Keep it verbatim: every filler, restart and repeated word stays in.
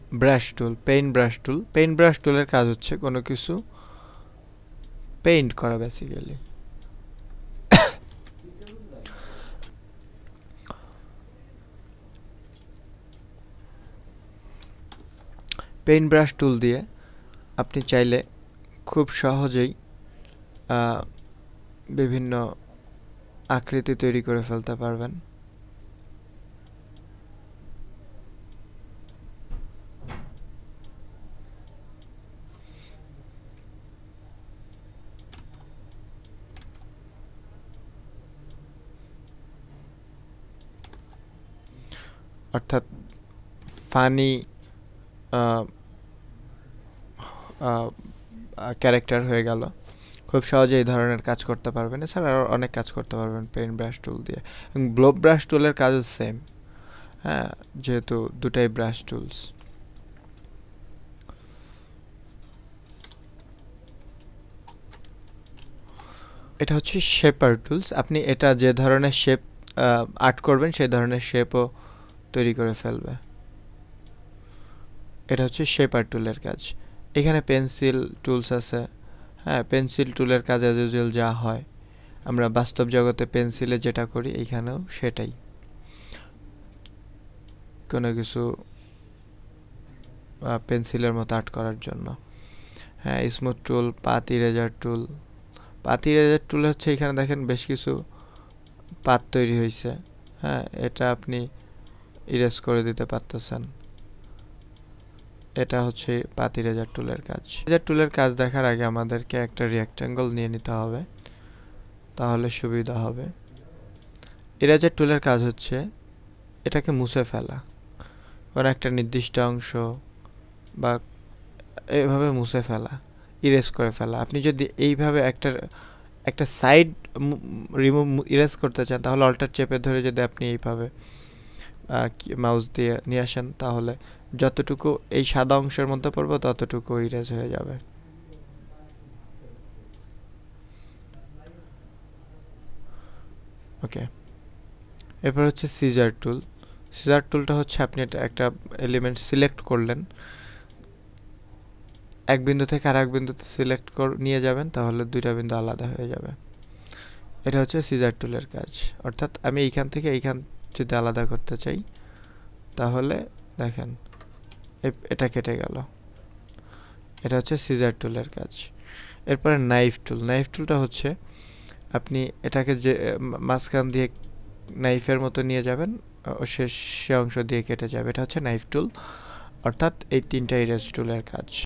Brush tool, paint brush tool. Paint brush টুলের কাজ হচ্ছে কোনো কিছু পেইন্ট করা বেসিক্যালি। পেইন্ট ব্রাশ টুল দিয়ে আপনি চাইলে খুব সহজেই বিভিন্ন আকৃতি তৈরি করে ফেলতে পারবেন। অর্থাৎ ফানি ক্যারেক্টার হয়ে গেল, খুব সহজে এই ধরনের কাজ করতে পারবেন। এছাড়া আরও অনেক কাজ করতে পারবেন পেইন্ট ব্রাশ টুল দিয়ে। এবং ব্লোব ব্রাশ টুলের কাজও সেম, হ্যাঁ, যেহেতু দুটাই ব্রাশ টুলস। এটা হচ্ছে শেপার টুলস। আপনি এটা যে ধরনের শেপ আর্ট করবেন সেই ধরনের শেপও তৈরি করে ফেলবে। এটা হচ্ছে শেপার টুলের কাজ। এখানে পেন্সিল টুলস আছে, হ্যাঁ, পেন্সিল টুলের কাজ অ্যাজ ইউজুয়াল যা হয় আমরা বাস্তব জগতে পেন্সিলে যেটা করি এইখানেও সেটাই, কোনো কিছু পেন্সিলের মতো আর্ট করার জন্য। হ্যাঁ, smooth tool, path eraser tool. Path eraser tool হচ্ছে এখানে দেখেন বেশ কিছু পাত তৈরি হয়েছে, হ্যাঁ, এটা আপনি ইরেজ করে দিতে পারতেছেন। এটা হচ্ছে পাথ ইরেজার টুলের কাজ। ইরেজার টুলের কাজ দেখার আগে আমাদেরকে একটা রেক্ট্যাঙ্গল নিয়ে নিতে হবে, তাহলে সুবিধা হবে। ইরেজার টুলের কাজ হচ্ছে এটাকে মুছে ফেলা, কোনো একটা নির্দিষ্ট অংশ বা এভাবে মুছে ফেলা, ইরেজ করে ফেলা। আপনি যদি এইভাবে একটা একটা সাইড রিমুভ ইরেজ করতে চান তাহলে অল্টার চেপে ধরে যদি আপনি এইভাবে মাউস দিয়ে নিয়ে আসেন তাহলে যতটুকু এই সাদা অংশের মধ্যে পড়বে ততটুকু ইরেজ হয়ে যাবে। ওকে, এরপর হচ্ছে সিজার টুল। সিজার টুলটা হচ্ছে আপনি একটা এলিমেন্ট সিলেক্ট করলেন, এক বিন্দু থেকে আর এক বিন্দুতে সিলেক্ট করে নিয়ে যাবেন, তাহলে দুইটা বিন্দু আলাদা হয়ে যাবে। এটা হচ্ছে সিজার টুলের কাজ। অর্থাৎ আমি এইখান থেকে এইখান যদি আলাদা করতে চাই তাহলে দেখেন এটা কেটে গেল। এটা হচ্ছে সিজার টুলের কাজ। এরপরে নাইফ টুল। নাইফ টুলটা হচ্ছে আপনি এটাকে যে মাঝখান দিয়ে নাইফের মতো নিয়ে যাবেন, শেষ সে অংশ দিয়ে কেটে যাবে। এটা হচ্ছে নাইফ টুল, অর্থাৎ এই তিনটা ইরেজ টুলের কাজ।